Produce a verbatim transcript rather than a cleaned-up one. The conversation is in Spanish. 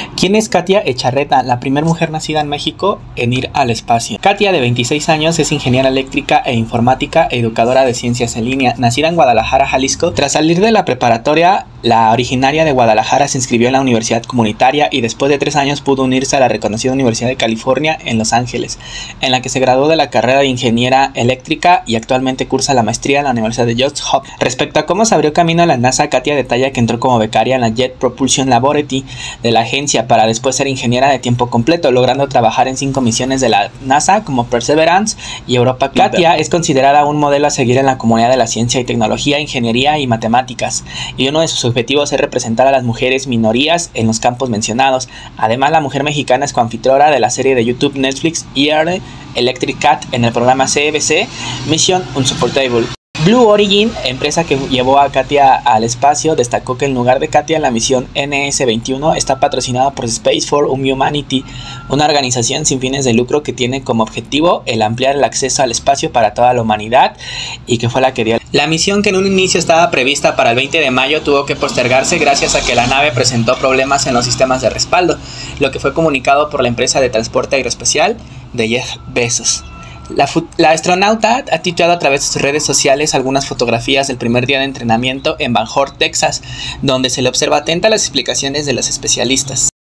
¿Quién es Katia Echarreta, la primera mujer nacida en México en ir al espacio? Katia, de veintiséis años, es ingeniera eléctrica e informática, educadora de ciencias en línea. Nacida en Guadalajara, Jalisco, tras salir de la preparatoria, la originaria de Guadalajara se inscribió en la Universidad Comunitaria y después de tres años pudo unirse a la reconocida Universidad de California en Los Ángeles, en la que se graduó de la carrera de ingeniera eléctrica y actualmente cursa la maestría en la Universidad de Johns Hopkins. Respecto a cómo se abrió camino a la NASA, Katia detalla que entró como becaria en la Jet Propulsion Laboratory de la agencia para después ser ingeniera de tiempo completo, logrando trabajar en cinco misiones de la NASA como Perseverance y Europa Clipper. Katia es considerada un modelo a seguir en la comunidad de la ciencia y tecnología, ingeniería y matemáticas, y uno de sus objetivos es representar a las mujeres minorías en los campos mencionados. Además, la mujer mexicana es coanfitriona de la serie de YouTube Netflix E R Electric Cat en el programa C B C Mission Unsupportable. Blue Origin, empresa que llevó a Katia al espacio, destacó que en lugar de Katia, la misión N S veintiuno está patrocinada por Space for Humanity, una organización sin fines de lucro que tiene como objetivo el ampliar el acceso al espacio para toda la humanidad, y que fue la que dio. La misión, que en un inicio estaba prevista para el veinte de mayo, tuvo que postergarse gracias a que la nave presentó problemas en los sistemas de respaldo, lo que fue comunicado por la empresa de transporte aeroespacial de Jeff Bezos. La, la astronauta ha tuiteado a través de sus redes sociales algunas fotografías del primer día de entrenamiento en Van Horn, Texas, donde se le observa atenta a las explicaciones de los especialistas.